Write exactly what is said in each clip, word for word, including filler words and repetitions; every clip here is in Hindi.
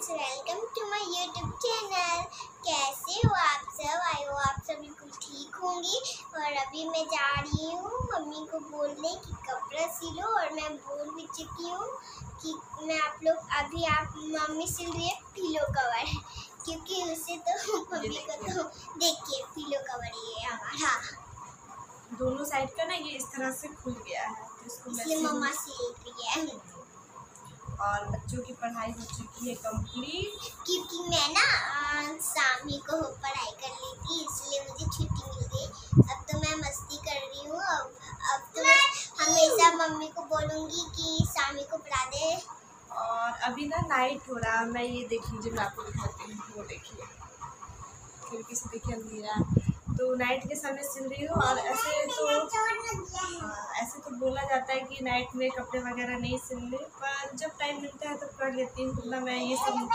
Friends, welcome to my YouTube channel. कैसे हो आप सब? आई हो आप सब बिल्कुल ठीक होंगी। और अभी मैं जा रही हूँ मम्मी को बोलने कि कपड़ा सिलो, और मैं बोल भी चुकी हूँ कि मैं आप लोग अभी आप मम्मी सिल रही है पिलो कवर, क्योंकि उसे तो मम्मी को तो देखिए पिलो कवर ये हमारा दोनों साइड का ना ये इस तरह से खुल गया है, तो इसको इसलिए मम्मा सिल रही है। और बच्चों की पढ़ाई हो चुकी है कंप्लीट, क्योंकि मैं ना शाम ही को पढ़ाई कर ली थी, इसलिए मुझे छुट्टी मिल गई। अब तो मैं मस्ती कर रही हूँ। अब अब तो मैं हमेशा मम्मी को बोलूँगी कि शामी को पढ़ा दे। और अभी ना नाइट हो रहा है। मैं ये देख लीजिए, मैं आपको दिखाती हूँ, वो देखिए खिड़की से देखिए अंधेरा, तो नाइट के समय सिल रही हूँ। और ऐसे तो हाँ, ऐसे तो बोला जाता है कि नाइट में कपड़े वगैरह नहीं सिलने, पर जब टाइम मिलता है तो कर लेती हूँ ना। मैं ये सब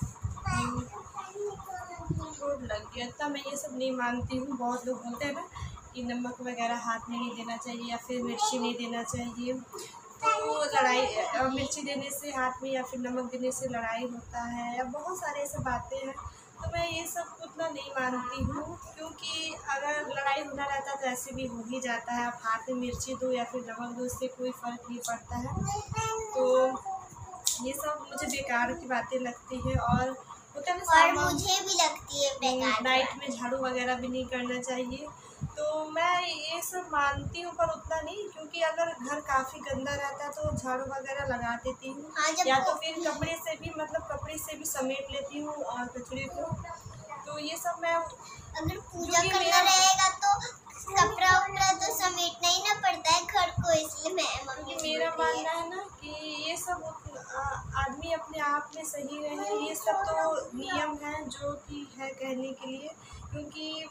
चोट लग गया था, मैं ये सब नहीं मानती हूँ। बहुत लोग बोलते हैं ना कि नमक वगैरह हाथ में नहीं देना चाहिए या फिर मिर्ची नहीं देना चाहिए, तो लड़ाई मिर्ची देने से हाथ में या फिर नमक देने से लड़ाई होता है, या बहुत सारे ऐसे बातें हैं। तो मैं ये सब उतना नहीं मानती हूँ, क्योंकि अगर लड़ाई होना रहता तो ऐसे भी हो ही जाता है। आप हाथ में मिर्ची दो या फिर नमक दो, उससे कोई फ़र्क नहीं पड़ता है। तो ये सब मुझे बेकार की बातें लगती है। और होता है ना, और मुझे भी लगती है बेकार। नाइट में झाड़ू वगैरह भी नहीं करना चाहिए। तो मैं ये सब मानती हूँ, पर उतना नहीं, क्योंकि अगर घर काफ़ी गंदा रहता है तो झाड़ू वगैरह लगा देती हूँ। हाँ, या तो फिर कपड़े से भी मतलब कपड़े से भी समेट लेती हूँ और कचरे को। तो ये सब मैं अगर पूजा करना रहेगा तो कपड़ा उपड़ा तो समेटना ही ना पड़ता है घर को, इसलिए मैं मम्मी मेरा मानना है ना कि ये सब आदमी अपने आप में सही रहे। ये सब तो नियम है जो कि है कहने के लिए, क्योंकि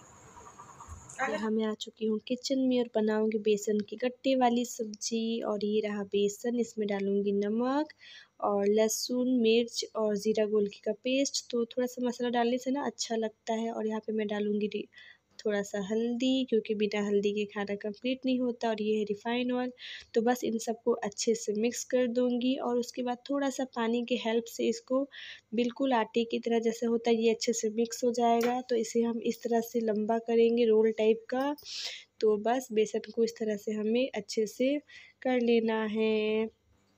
यहाँ मैं आ चुकी हूँ किचन में और बनाऊंगी बेसन की गट्टे वाली सब्जी। और ये रहा बेसन, इसमें डालूंगी नमक और लहसुन मिर्च और ज़ीरा गोलकी का पेस्ट। तो थोड़ा सा मसाला डालने से ना अच्छा लगता है। और यहाँ पे मैं डालूंगी थोड़ा सा हल्दी, क्योंकि बिना हल्दी के खाना कंप्लीट नहीं होता। और ये है रिफ़ाइन ऑयल। तो बस इन सबको अच्छे से मिक्स कर दूंगी, और उसके बाद थोड़ा सा पानी के हेल्प से इसको बिल्कुल आटे की तरह जैसे होता है ये अच्छे से मिक्स हो जाएगा। तो इसे हम इस तरह से लंबा करेंगे रोल टाइप का। तो बस बेसन को इस तरह से हमें अच्छे से कर लेना है,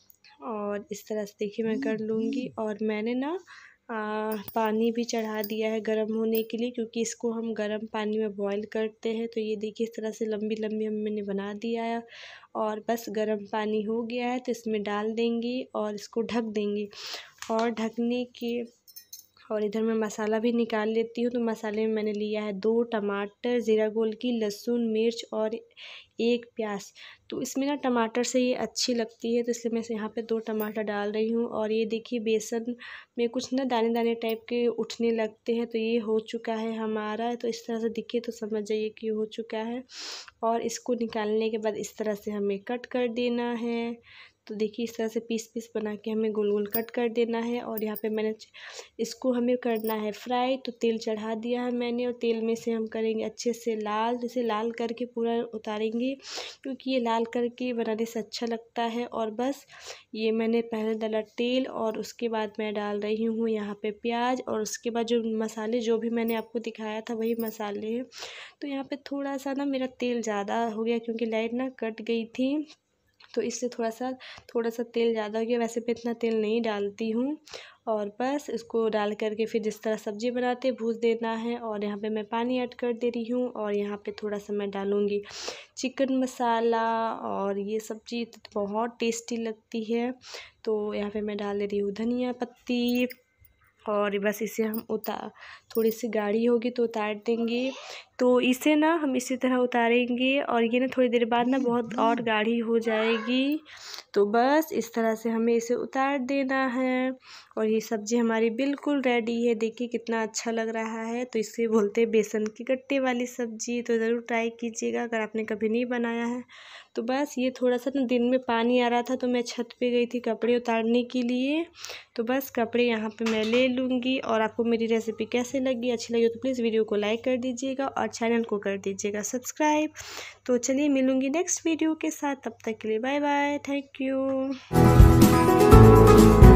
और इस तरह से देखिए मैं कर लूँगी। और मैंने ना आ, पानी भी चढ़ा दिया है गर्म होने के लिए, क्योंकि इसको हम गर्म पानी में बॉईल करते हैं। तो ये देखिए इस तरह से लंबी लंबी हम मैंने बना दिया है। और बस गर्म पानी हो गया है तो इसमें डाल देंगे और इसको ढक देंगे। और ढकने के और इधर मैं मसाला भी निकाल लेती हूँ। तो मसाले में मैंने लिया है दो टमाटर, ज़ीरा गोलकी, लहसुन मिर्च और एक प्याज। तो इसमें ना टमाटर से ये अच्छी लगती है, तो इसलिए मैं यहाँ पे दो टमाटर डाल रही हूँ। और ये देखिए बेसन में कुछ ना दाने दाने टाइप के उठने लगते हैं, तो ये हो चुका है हमारा। तो इस तरह से दिखे तो समझ जाइए कि हो चुका है। और इसको निकालने के बाद इस तरह से हमें कट कर देना है। तो देखिए इस तरह से पीस पीस बना के हमें गोल गोल कट कर देना है। और यहाँ पे मैंने इसको हमें करना है फ्राई। तो तेल चढ़ा दिया है मैंने, और तेल में से हम करेंगे अच्छे से लाल, जैसे लाल करके पूरा उतारेंगे, क्योंकि ये लाल करके बनाने से अच्छा लगता है। और बस ये मैंने पहले डाला तेल, और उसके बाद मैं डाल रही हूँ यहाँ पे प्याज। और उसके बाद जो मसाले जो भी मैंने आपको दिखाया था वही मसाले हैं। तो यहाँ पे थोड़ा सा ना मेरा तेल ज़्यादा हो गया, क्योंकि लाइट ना कट गई थी, तो इससे थोड़ा सा थोड़ा सा तेल ज़्यादा हो गया। वैसे मैं इतना तेल नहीं डालती हूँ। और बस इसको डाल करके फिर जिस तरह सब्ज़ी बनाते भूज देना है। और यहाँ पे मैं पानी ऐड कर दे रही हूँ, और यहाँ पे थोड़ा सा मैं डालूँगी चिकन मसाला। और ये सब्ज़ी तो बहुत टेस्टी लगती है। तो यहाँ पे मैं डाल दे रही हूँ धनिया पत्ती। और बस इसे हम उतार, थोड़ी सी गाढ़ी होगी तो उतार देंगे। तो इसे ना हम इसी तरह उतारेंगे, और ये ना थोड़ी देर बाद ना बहुत और गाढ़ी हो जाएगी। तो बस इस तरह से हमें इसे उतार देना है। और ये सब्ज़ी हमारी बिल्कुल रेडी है। देखिए कितना अच्छा लग रहा है। तो इसे बोलते हैं बेसन की गट्टे वाली सब्ज़ी। तो ज़रूर ट्राई कीजिएगा अगर आपने कभी नहीं बनाया है। तो बस ये थोड़ा सा ना दिन में पानी आ रहा था, तो मैं छत पे गई थी कपड़े उतारने के लिए। तो बस कपड़े यहाँ पे मैं ले लूँगी। और आपको मेरी रेसिपी कैसे लगी, अच्छी लगी तो प्लीज़ वीडियो को लाइक कर दीजिएगा और चैनल को कर दीजिएगा सब्सक्राइब। तो चलिए मिलूँगी नेक्स्ट वीडियो के साथ, तब तक के लिए बाय बाय, थैंक यू।